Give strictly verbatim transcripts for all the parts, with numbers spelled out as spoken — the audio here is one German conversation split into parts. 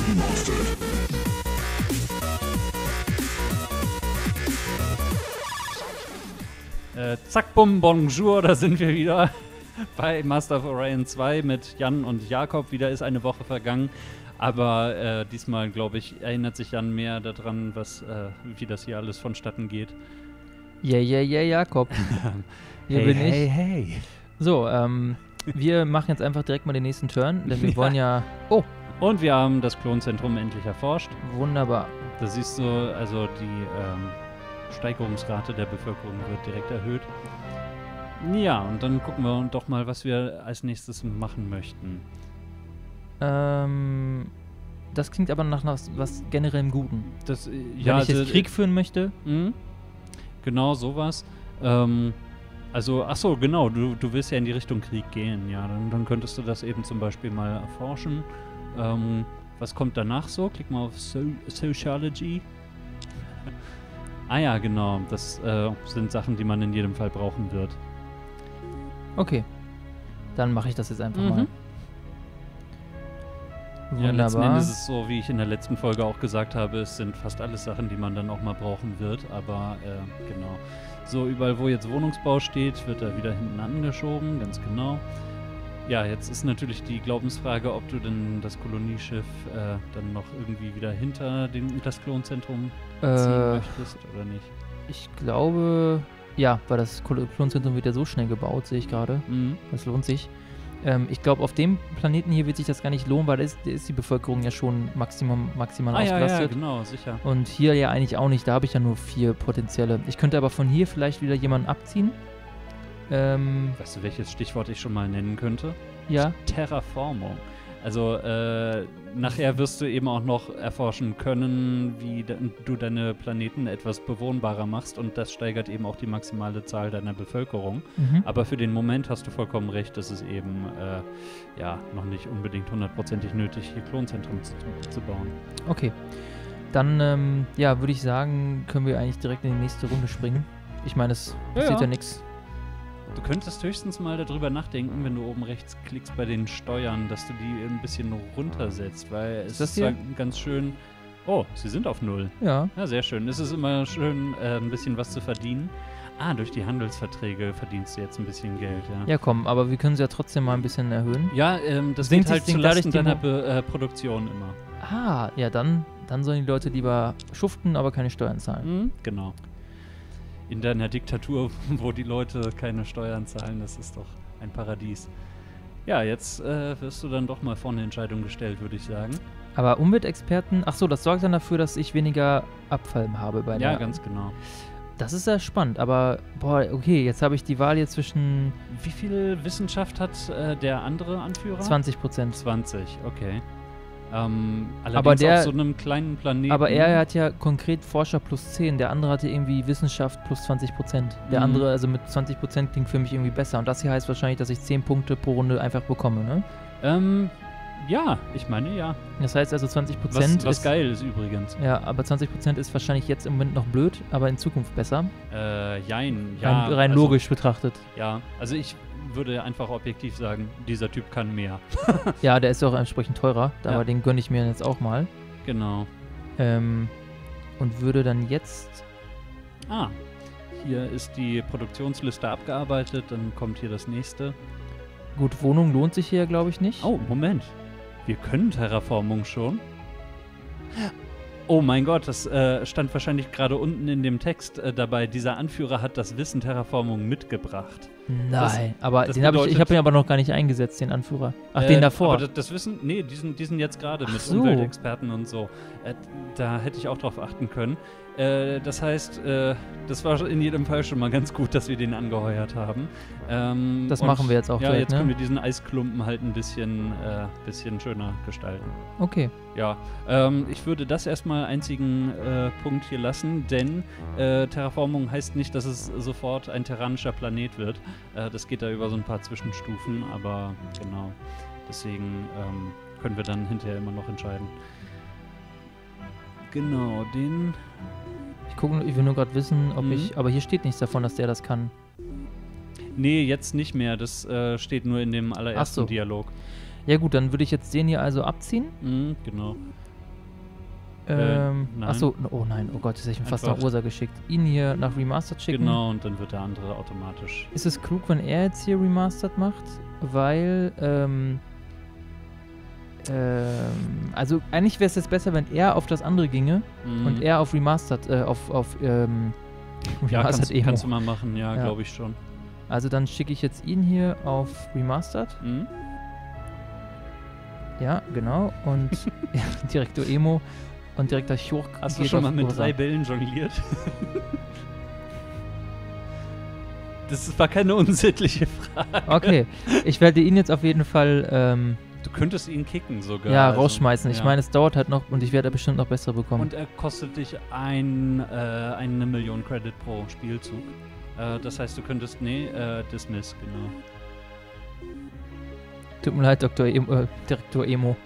Äh, zack, bum, bonjour, da sind wir wieder bei Master of Orion zwei mit Jan und Jakob. Wieder ist eine Woche vergangen, aber äh, diesmal, glaube ich, erinnert sich Jan mehr daran, was, äh, wie das hier alles vonstatten geht. Yeah, yeah, yeah, Jakob. Hier hey, bin ich. hey, hey. So, ähm, wir machen jetzt einfach direkt mal den nächsten Turn, denn wir Ja. wollen ja... Oh, Und wir haben das Klonzentrum endlich erforscht. wunderbar. Da siehst du, also die ähm, Steigerungsrate der Bevölkerung wird direkt erhöht. Ja, und dann gucken wir doch mal, was wir als nächstes machen möchten. Ähm, das klingt aber nach was, was generell Guten. Das, äh, Wenn ja, ich jetzt also, Krieg führen möchte, Mhm. Genau, sowas. Ähm, also, ach so, genau, du, du willst ja in die Richtung Krieg gehen, ja. Dann, dann könntest du das eben zum Beispiel mal erforschen. Ähm, was kommt danach so? Klick mal auf so Sociology. Ah ja, genau, das äh, sind Sachen, die man in jedem Fall brauchen wird. okay. Dann mache ich das jetzt einfach Mhm. mal. Ja, letzten Wunderbar. Endes ist es so, wie ich in der letzten Folge auch gesagt habe, es sind fast alles Sachen, die man dann auch mal brauchen wird, aber äh, genau. So, überall wo jetzt Wohnungsbau steht, wird er wieder hinten angeschoben, ganz genau. Ja, jetzt ist natürlich die Glaubensfrage, ob du denn das Kolonieschiff äh, dann noch irgendwie wieder hinter dem, das Klonzentrum ziehen Äh, möchtest oder nicht. ich glaube, ja, weil das Kol- Klonzentrum wird ja so schnell gebaut, sehe ich gerade. Mhm. Das lohnt sich. Ähm, ich glaube, auf dem Planeten hier wird sich das gar nicht lohnen, weil da ist, da ist die Bevölkerung ja schon maximum, maximal Ah ja, ausgelastet. ja, genau, sicher. Und hier ja eigentlich auch nicht, da habe ich ja nur vier potenzielle. Ich könnte aber von hier vielleicht wieder jemanden abziehen. Ähm, Weißt du, welches Stichwort ich schon mal nennen könnte? ja. Terraformung. Also äh, nachher wirst du eben auch noch erforschen können, wie de du deine Planeten etwas bewohnbarer machst und das steigert eben auch die maximale Zahl deiner Bevölkerung. Mhm. Aber für den Moment hast du vollkommen recht, dass es eben äh, ja noch nicht unbedingt hundertprozentig nötig, hier Klonzentren zu, zu bauen. Okay. Dann, ähm, ja, würde ich sagen, können wir eigentlich direkt in die nächste Runde springen. Ich meine, es Ja, passiert ja, ja. nichts. Du könntest höchstens mal darüber nachdenken, wenn du oben rechts klickst bei den Steuern, dass du die ein bisschen runtersetzt, weil es Ist das ist zwar hier? ganz schön... Oh, sie sind auf Null. Ja. Ja, sehr schön. Es ist immer schön, äh, ein bisschen was zu verdienen. Ah, durch die Handelsverträge verdienst du jetzt ein bisschen Geld, ja. Ja, komm, aber wir können sie ja trotzdem mal ein bisschen erhöhen. Ja, ähm, das Sinkt geht halt sich- sinkt dadurch zulasten die deiner Mo- Be äh, Produktion immer. Ah, ja, dann, dann sollen die Leute lieber schuften, aber keine Steuern zahlen. Mhm, genau. In deiner Diktatur, wo die Leute keine Steuern zahlen, das ist doch ein Paradies. Ja, jetzt äh, wirst du dann doch mal vor eine Entscheidung gestellt, würde ich sagen. Aber Umweltexperten, ach so, das sorgt dann dafür, dass ich weniger Abfall habe bei der... Ja, ganz genau. Das ist ja spannend, aber, boah, okay, jetzt habe ich die Wahl hier zwischen Wie viel Wissenschaft hat äh, der andere Anführer? zwanzig Prozent. zwanzig, okay. Ähm, allerdings Aber der- auf so einem kleinen Planeten. Aber er hat ja konkret Forscher plus zehn, der andere hatte irgendwie Wissenschaft plus zwanzig Prozent. Der Mhm. andere, also mit zwanzig Prozent klingt für mich irgendwie besser. Und das hier heißt wahrscheinlich, dass ich zehn Punkte pro Runde einfach bekomme, ne? Ähm, ja, ich meine ja. Das heißt also zwanzig Prozent Was, was ist... geil ist übrigens. Ja, aber zwanzig Prozent ist wahrscheinlich jetzt im Moment noch blöd, aber in Zukunft besser. Äh, jein, ja. rein rein also, logisch betrachtet. Ja, also ich würde einfach objektiv sagen, dieser Typ kann mehr. Ja, der ist auch entsprechend teurer, Ja. aber den gönne ich mir jetzt auch mal. Genau. Ähm, und würde dann jetzt... Ah, hier ist die Produktionsliste abgearbeitet, dann kommt hier das nächste. Gut, Wohnung lohnt sich hier, glaube ich, nicht. Oh, Moment. Wir können Terraformung schon. Oh mein Gott, das äh, stand wahrscheinlich gerade unten in dem Text äh, dabei. Dieser Anführer hat das Wissen Terraformung mitgebracht. Nein, aber das den habe ich, ich bedeutet- habe ihn aber noch gar nicht eingesetzt, den Anführer. Ach, Äh, den davor. Aber das, das Wissen, nee, diesen, diesen jetzt gerade Ach mit so. Umweltexperten und so. Äh, da hätte ich auch drauf achten können. Äh, das heißt, äh, das war in jedem Fall schon mal ganz gut, dass wir den angeheuert haben. Ähm, Das und machen wir jetzt auch Ja, direkt, jetzt ne? können wir diesen Eisklumpen halt ein bisschen, äh, bisschen schöner gestalten. Okay. Ja, ähm, ich würde das erstmal einzigen äh, Punkt hier lassen, denn äh, Terraformung heißt nicht, dass es sofort ein terranischer Planet wird. Äh, das geht da über so ein paar Zwischenstufen, aber genau. Deswegen ähm, können wir dann hinterher immer noch entscheiden. Genau, den... Ich gucke, ich will nur gerade wissen, ob Mhm. ich. Aber hier steht nichts davon, dass der das kann. Nee, jetzt nicht mehr. Das äh, steht nur in dem allerersten Ach so. Dialog. Ja gut, dann würde ich jetzt den hier also abziehen. Mhm, genau. Ähm, nein. achso, oh nein, oh Gott, das hätte ich mir fast Einfach- nach Ursa geschickt. Ihn hier nach Remastered schicken. Genau, und dann wird der andere automatisch. Ist es klug, wenn er jetzt hier Remastered macht? Weil, ähm, ähm, also eigentlich wäre es jetzt besser, wenn er auf das andere ginge Mhm. und er auf Remastered, äh, auf, auf, ähm, Ja, Remastered kannst, Emo. kannst du mal machen, ja, Ja. glaube ich schon. Also dann schicke ich jetzt ihn hier auf Remastered. Mhm. Ja, genau. Und ja, Direktor Emo und Direktor Churk. Hast du geht schon mal auf mit Ursa. drei Bällen jongliert? Das war keine unsittliche Frage. Okay, ich werde ihn jetzt auf jeden Fall ähm, Du könntest ihn kicken sogar. ja, also, rausschmeißen. Ich ja. meine, es dauert halt noch und ich werde bestimmt noch bessere bekommen. Und er kostet dich ein, äh, eine Million Credit pro Spielzug. Äh, das heißt, du könntest, nee, äh, Dismiss, genau. Tut mir leid, Doktor Emo, äh, Direktor Emo.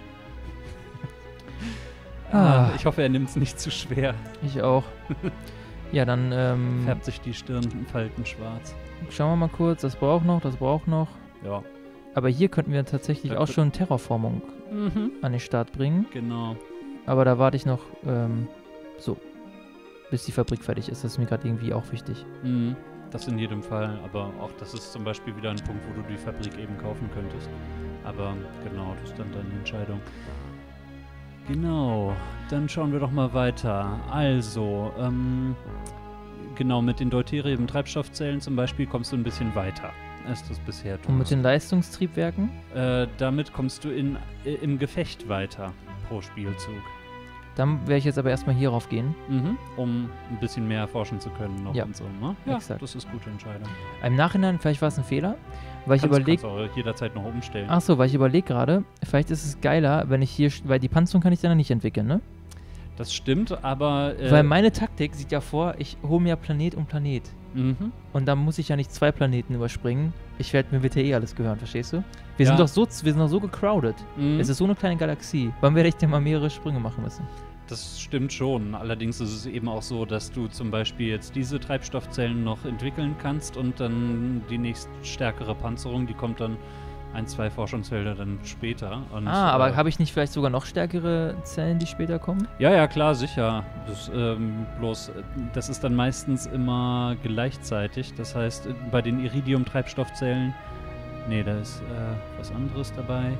Ah, Ah. ich hoffe, er nimmt es nicht zu schwer. Ich auch. Ja, dann ähm, Färbt sich die Stirnfalten schwarz. schauen wir mal kurz. Das braucht noch, das braucht noch. Ja. Aber hier könnten wir tatsächlich Da auch kö- schon Terraformung Mhm. an den Start bringen. Genau. Aber da warte ich noch ähm, so, bis die Fabrik fertig ist. Das ist mir gerade irgendwie auch wichtig. Mhm. Das in jedem Fall. Aber auch das ist zum Beispiel wieder ein Punkt, wo du die Fabrik eben kaufen könntest. Aber genau, das ist dann deine Entscheidung. Genau, dann schauen wir doch mal weiter. Also, ähm, genau, mit den Deuterium-Treibstoffzellen zum Beispiel kommst du ein bisschen weiter, als du es bisher tust. Und mit den Leistungstriebwerken, äh, damit kommst du in, äh, im Gefecht weiter pro Spielzug. dann werde ich jetzt aber erstmal hierauf gehen. Mhm. Um ein bisschen mehr erforschen zu können noch Ja, und so, ne? Ja, exakt. das ist eine gute Entscheidung. Im Nachhinein, vielleicht war es ein Fehler, weil ich Kannst, überlege, kannst auch jederzeit noch umstellen. ach so, weil ich überlege gerade, vielleicht ist es geiler, wenn ich hier, weil die Panzerung kann ich dann noch nicht entwickeln, ne? Das stimmt, aber... Äh, Weil meine Taktik sieht ja vor, ich hole mir Planet um Planet. mhm. Und dann muss ich ja nicht zwei Planeten überspringen. Ich werde mir wird ja eh alles gehören, verstehst du? Wir Ja. sind doch so, wir sind doch so gecrowded. Mhm. Es ist so eine kleine Galaxie. Wann werde ich denn mal mehrere Sprünge machen müssen? Das stimmt schon. Allerdings ist es eben auch so, dass du zum Beispiel jetzt diese Treibstoffzellen noch entwickeln kannst und dann die nächst stärkere Panzerung, die kommt dann ein, zwei Forschungsfelder dann später. Und, Ah, aber äh, habe ich nicht vielleicht sogar noch stärkere Zellen, die später kommen? Ja, ja, klar, sicher. Das, ähm, bloß, äh, das ist dann meistens immer gleichzeitig. Das heißt, äh, bei den Iridium-Treibstoffzellen, nee, da ist äh, was anderes dabei.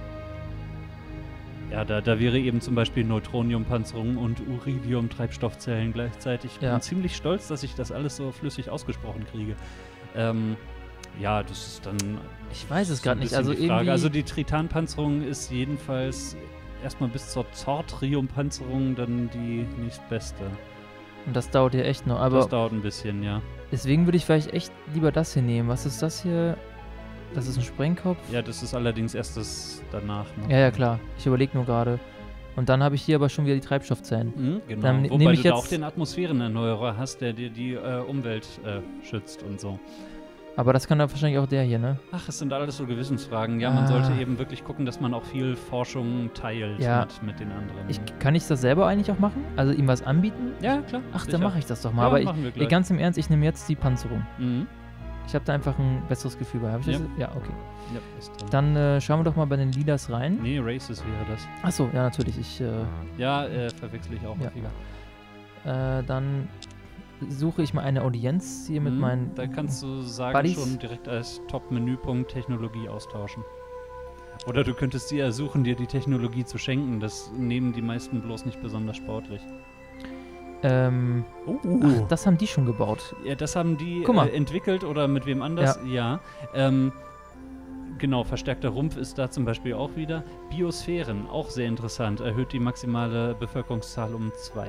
Ja, da, da wäre eben zum Beispiel Neutronium-Panzerung und Uridium-Treibstoffzellen gleichzeitig. Ich Ja. bin ziemlich stolz, dass ich das alles so flüssig ausgesprochen kriege. Ähm, ja, das ist dann. Ich weiß es so gerade ein nicht. bisschen Also die Frage. irgendwie. Also die Tritan-Panzerung ist jedenfalls erstmal bis zur Zortrium-Panzerung dann die nächstbeste. und das dauert ja echt noch. das Aber dauert ein bisschen, ja. deswegen würde ich vielleicht echt lieber das hier nehmen. Was ist das hier? Das ist ein Sprengkopf. Ja, das ist allerdings erst das danach. Ne? Ja, ja, klar. Ich überlege nur gerade. Und dann habe ich hier aber schon wieder die Treibstoffzellen. Mhm, genau. Dann ne- Wobei nehm ich du da jetzt- auch den Atmosphärenerneuerer hast, der dir die äh, Umwelt äh, schützt und so. Aber das kann dann wahrscheinlich auch der hier, ne? Ach, es sind alles so Gewissensfragen. Ja, man Ah. sollte eben wirklich gucken, dass man auch viel Forschung teilt Ja. mit, mit den anderen. Ich, kann ich das selber eigentlich auch machen? Also ihm was anbieten? ja, klar. Ach, sicher. dann mache ich das doch mal. Ja, aber ich, machen wir ich, gleich. ganz im Ernst, ich nehme jetzt die Panzerung. Mhm. Ich habe da einfach ein besseres Gefühl bei. Hab ich Ja. das? Ja, okay. Ja, ist drin. Dann äh, schauen wir doch mal bei den Lilas rein. Nee, Races wäre das. Achso, ja, natürlich. Ich, äh, Ja, äh, verwechsel ich auch Ja. häufiger. äh, dann suche ich mal eine Audienz hier mit Mhm, meinen. Da kannst du sagen, Buddies. schon direkt als Top-Menüpunkt Technologie austauschen. Oder du könntest dir ersuchen, dir die Technologie zu schenken. Das nehmen die meisten bloß nicht besonders sportlich. Ähm, Oh, ach, das haben die schon gebaut. ja, das haben die Guck mal. äh, entwickelt oder mit wem anders? Ja. Ähm, genau, verstärkter Rumpf ist da zum Beispiel auch wieder. Biosphären, auch sehr interessant. Erhöht die maximale Bevölkerungszahl um zwei.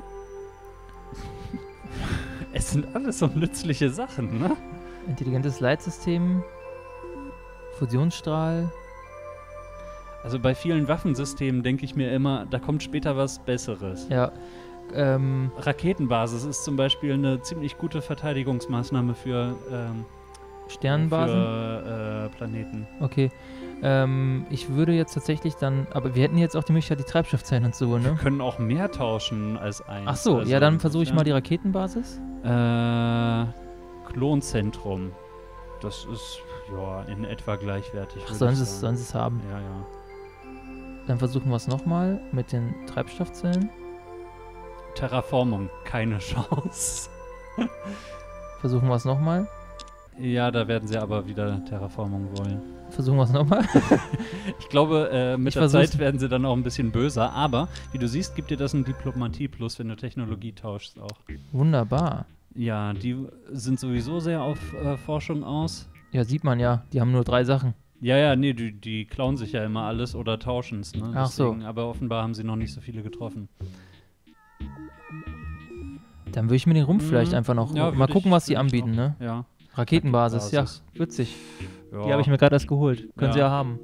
Es sind alles so nützliche Sachen, ne? Intelligentes Leitsystem. Fusionsstrahl. Also bei vielen Waffensystemen denke ich mir immer, da kommt später was Besseres. Ja. Ähm, Raketenbasis ist zum Beispiel eine ziemlich gute Verteidigungsmaßnahme für, ähm, Sternenbasen. für äh, Planeten. Okay. Ähm, ich würde jetzt tatsächlich dann. Aber wir hätten jetzt auch die Möglichkeit, die Treibstoffzellen und so, Wir ne? können auch mehr tauschen als eins. Ach so, Also ja, dann versuche ich mal die insofern- Raketenbasis. Äh, Klonzentrum. Das ist, ja, in etwa gleichwertig. Ach, würde sollen ich sie es sagen. sollen sie es haben. Ja, ja. Dann versuchen wir es nochmal mit den Treibstoffzellen. Terraformung, keine Chance. Versuchen wir es nochmal. Ja, da werden sie aber wieder Terraformung wollen. Versuchen wir es nochmal. Ich glaube, äh, mit Ich der versuch's. Zeit werden sie dann auch ein bisschen böser. Aber, wie du siehst, gibt dir das einen Diplomatie-Plus, wenn du Technologie tauschst auch. Wunderbar. Ja, die sind sowieso sehr auf äh, Forschung aus. Ja, sieht man ja. Die haben nur drei Sachen. Ja, ja, nee, die, die klauen sich ja immer alles oder tauschen es. Ne? Ach so. Aber offenbar haben sie noch nicht so viele getroffen. Dann würde ich mir den Rumpf Mhm. vielleicht einfach noch Ja, mal würd gucken, ich- was die würd ich anbieten, noch. ne? Ja. Raketenbasis, ja, Raketenbasis. witzig. ja. Die habe ich mir gerade erst geholt. Können Ja. sie ja haben.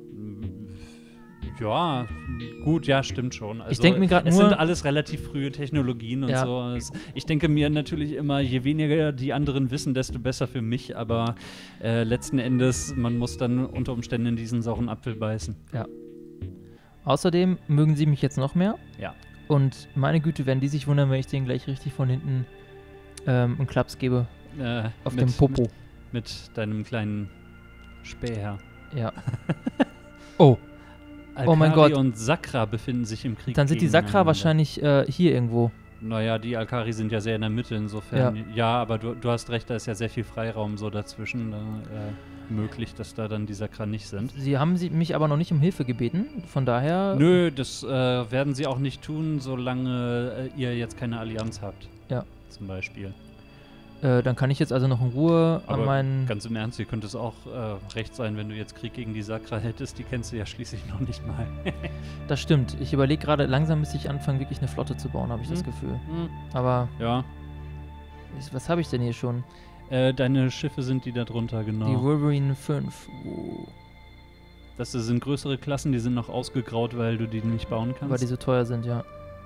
Ja, gut, ja, stimmt schon. Also, denk mir grad es nur- sind alles relativ frühe Technologien und Ja. so. Es, ich denke mir natürlich immer, je weniger die anderen wissen, desto besser für mich. Aber äh, letzten Endes, man muss dann unter Umständen in diesen sauren Apfel beißen. Außerdem mögen sie mich jetzt noch mehr. Ja. Und meine Güte, werden die sich wundern, wenn ich denen gleich richtig von hinten ähm, einen Klaps gebe. Äh, Auf mit, dem Popo. Mit, mit deinem kleinen Späher. Ja. Oh, Oh mein Alkari Gott. und Sakra befinden sich im Krieg. dann sind die Sakra gegeneinander. wahrscheinlich äh, hier irgendwo. Naja, die Alkari sind ja sehr in der Mitte, insofern. Ja, ja aber du, du hast recht, da ist ja sehr viel Freiraum so dazwischen. Da, äh, möglich, dass da dann die Sakra nicht sind. Sie haben sie mich aber noch nicht um Hilfe gebeten, von daher... Nö, das äh, werden sie auch nicht tun, solange äh, ihr jetzt keine Allianz habt. Ja. Zum Beispiel. Äh, dann kann ich jetzt also noch in Ruhe Aber an meinen... ganz im Ernst, hier könnte es auch äh, recht sein, wenn du jetzt Krieg gegen die Sakra hättest. Die kennst du ja schließlich noch nicht mal. Das stimmt. Ich überlege gerade, langsam müsste ich anfangen, wirklich eine Flotte zu bauen, habe ich das Hm. Gefühl. Hm, Aber ja. ich, was habe ich denn hier schon? Äh, deine Schiffe sind die da drunter, genau. Die Wolverine fünf. Uh, Das sind größere Klassen, die sind noch ausgegraut, weil du die nicht bauen kannst. weil die so teuer sind, ja.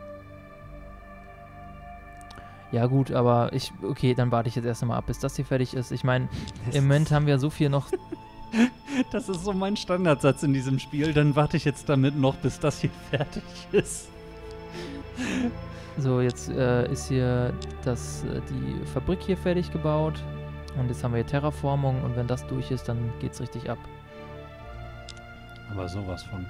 Ja gut, aber ich... Okay, dann warte ich jetzt erst einmal ab, bis das hier fertig ist. Ich meine, im Moment haben wir so viel noch... Das ist so mein Standardsatz in diesem Spiel. Dann warte ich jetzt damit noch, bis das hier fertig ist. So, jetzt äh, ist hier das, äh, die Fabrik hier fertig gebaut. Und jetzt haben wir hier Terraformung. Und wenn das durch ist, dann geht's richtig ab. Aber sowas von.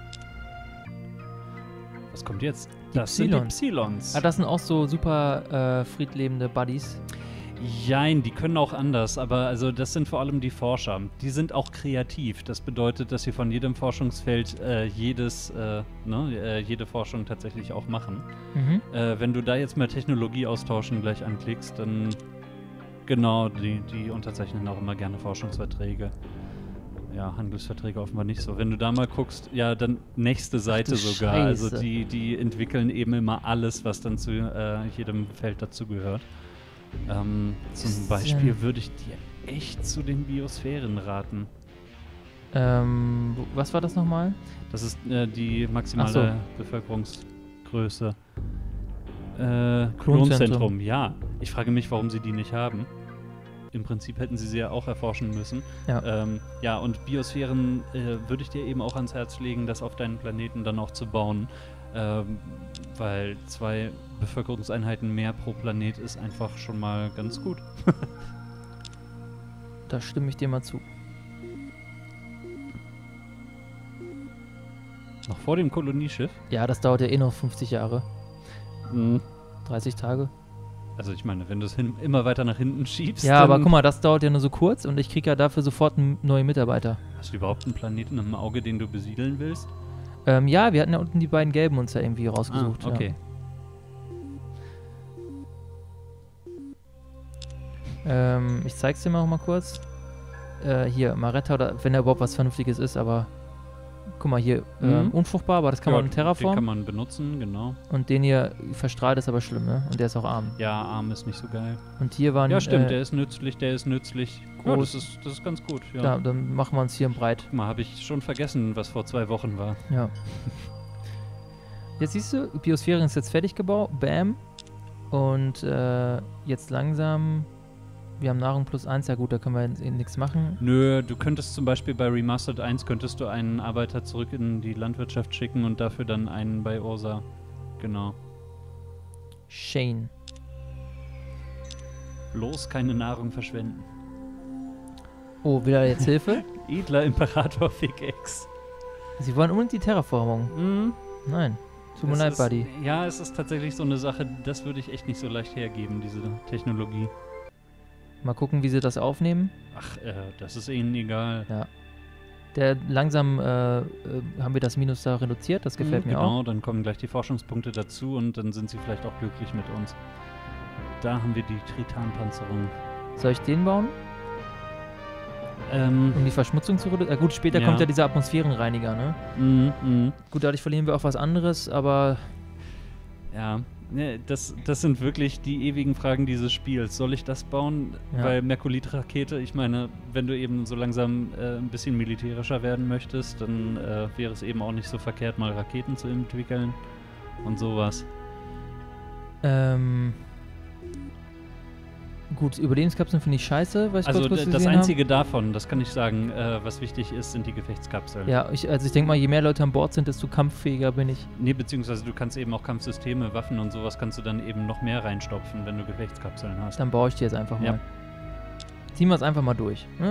Was kommt jetzt? Die das Psilons. sind die Psilons. Ah, das sind auch so super äh, friedlebende Buddies. Jein, die können auch anders, aber also das sind vor allem die Forscher. Die sind auch kreativ. Das bedeutet, dass sie von jedem Forschungsfeld äh, jedes, äh, ne, äh, jede Forschung tatsächlich auch machen. Mhm. Äh, wenn du da jetzt mal Technologie austauschen gleich anklickst, dann genau, die, die unterzeichnen auch immer gerne Forschungsverträge. Ja, Handelsverträge offenbar nicht so. Wenn du da mal guckst, ja, dann nächste Seite du sogar. Also Scheiße. die, die entwickeln eben immer alles, was dann zu äh, jedem Feld dazugehört. Ähm, zum Ist Beispiel denn- würde ich dir echt zu den Biosphären raten. Ähm, wo- was war das nochmal? Das ist äh, die maximale Ach so. Bevölkerungsgröße. Äh, Klonzentrum. Klonzentrum, ja. Ich frage mich, warum sie die nicht haben. Im Prinzip hätten sie sie ja auch erforschen müssen. Ja. Ähm, ja, und Biosphären äh, würde ich dir eben auch ans Herz legen, das auf deinen Planeten dann auch zu bauen. Ähm, weil zwei Bevölkerungseinheiten mehr pro Planet ist einfach schon mal ganz gut. Da stimme ich dir mal zu. Noch vor dem Kolonieschiff. Ja, das dauert ja eh noch fünfzig Jahre. Mhm. dreißig Tage. Also ich meine, wenn du es hin, immer weiter nach hinten schiebst, Ja, aber dann guck mal, das dauert ja nur so kurz und ich kriege ja dafür sofort n- neue Mitarbeiter. hast du überhaupt einen Planeten im Auge, den du besiedeln willst? Ähm, ja, wir hatten ja unten die beiden gelben uns ja irgendwie rausgesucht. Ah, okay. Ja. Ähm, ich zeig's dir mal noch mal kurz. Äh, hier, Maretta, oder wenn da überhaupt was Vernünftiges ist, aber guck mal hier, ähm, Mhm. unfruchtbar, aber das kann Ja, man in Den kann Terraform. man benutzen, genau. Und den hier verstrahlt ist aber schlimm, ne? Und der ist auch arm. Ja, Arm ist nicht so geil. Und hier waren. Ja, stimmt, äh, der ist nützlich, der ist nützlich. Ja, groß. das ist, das ist ganz gut, ja. Da, dann machen wir uns hier breit. Guck mal, habe ich schon vergessen, was vor zwei Wochen war. Ja. Jetzt siehst du, Biosphäre ist jetzt fertig gebaut. Bam. Und äh, jetzt langsam. Wir haben Nahrung plus eins. Ja gut, da können wir jetzt eh nichts machen. Nö, du könntest zum Beispiel bei Remastered eins könntest du einen Arbeiter zurück in die Landwirtschaft schicken und dafür dann einen bei Ursa. Genau. Shane. Bloß keine Nahrung verschwenden. Oh, will er jetzt Hilfe? Edler Imperator Figex. Sie wollen unbedingt die Terraformung. Mhm. Nein. Tut mir Es leid, ist, Buddy. Ja, es ist tatsächlich so eine Sache, das würde ich echt nicht so leicht hergeben, diese Technologie. Mal gucken, wie sie das aufnehmen. Ach, äh, das ist ihnen egal. Ja. Der langsam äh, äh, haben wir das Minus da reduziert, das gefällt Mhm, mir genau, auch. dann kommen gleich die Forschungspunkte dazu und dann sind sie vielleicht auch glücklich mit uns. Da haben wir die Tritan-Panzerung. Soll ich den bauen, Ähm, um die Verschmutzung zu reduzieren? Äh, gut, später Ja. kommt ja dieser Atmosphärenreiniger, ne? mhm, mhm. Gut, dadurch verlieren wir auch was anderes, aber Ja, ne, das, das sind wirklich die ewigen Fragen dieses Spiels. Soll ich das bauen? Ja. Weil Merkulit-Rakete, ich meine, wenn du eben so langsam äh, ein bisschen militärischer werden möchtest, dann äh, wäre es eben auch nicht so verkehrt, mal Raketen zu entwickeln und sowas. ähm, gut, Überlebenskapseln finde ich scheiße, weil ich Also kurz was d- das gesehen Einzige davon, das kann ich sagen, äh, was wichtig ist, sind die Gefechtskapseln. hab. Ja, ich, also ich denke mal, je mehr Leute an Bord sind, desto kampffähiger bin ich. Nee, beziehungsweise du kannst eben auch Kampfsysteme, Waffen und sowas kannst du dann eben noch mehr reinstopfen, wenn du Gefechtskapseln hast. Dann baue ich die jetzt einfach Ja. mal. Ziehen wir es einfach mal durch. Ne?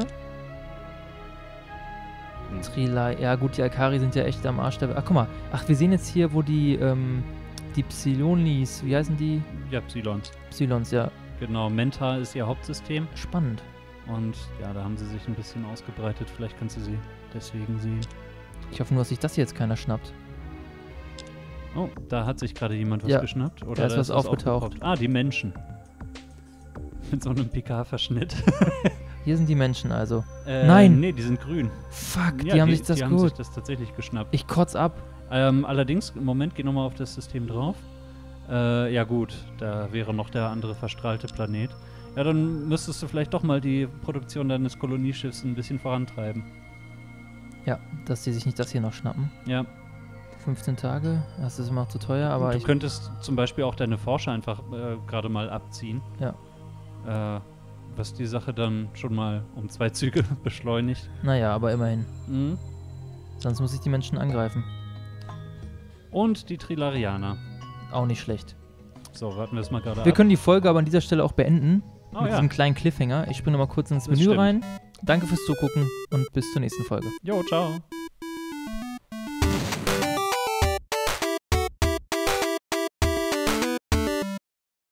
Hm. Trilai, ja gut, die Alkari sind ja echt am Arsch der Welt. Ach, guck mal. Ach, wir sehen jetzt hier, wo die, ähm, die Psilonis, wie heißen die? Ja, Psilons. Psilons, ja. Genau, Menta ist ihr Hauptsystem. Spannend. Und ja, da haben sie sich ein bisschen ausgebreitet. Vielleicht kannst du sie deswegen sehen. Ich hoffe nur, dass sich das hier jetzt keiner schnappt. Oh, da hat sich gerade jemand was Ja, geschnappt. Oder da ist was aufgetaucht. Ah, die Menschen. Mit so einem P K-Verschnitt. Hier sind die Menschen also. äh, Nein! Nee, die sind grün. Fuck, Ja, die haben sich das die haben sich gut. das tatsächlich geschnappt. Ich kotz ab. Ähm, allerdings, im Moment, geh nochmal auf das System drauf. Äh, ja gut, da wäre noch der andere verstrahlte Planet. Ja, dann müsstest du vielleicht doch mal die Produktion deines Kolonieschiffs ein bisschen vorantreiben. Ja, dass die sich nicht das hier noch schnappen. Ja, fünfzehn Tage, das ist immer noch zu teuer, aber du ich... könntest zum Beispiel auch deine Forscher einfach äh, gerade mal abziehen. Ja. Äh, was die Sache dann schon mal um zwei Züge beschleunigt. Naja, aber immerhin. Mhm. Sonst muss ich die Menschen angreifen. Und die Trilarianer. Auch nicht schlecht. So, warten wir es mal gerade Wir ab. können die Folge aber an dieser Stelle auch beenden. Oh mit ja. diesem kleinen Cliffhanger. Ich springe nochmal kurz ins Das Menü stimmt. rein. Danke fürs Zugucken und bis zur nächsten Folge. Jo, ciao.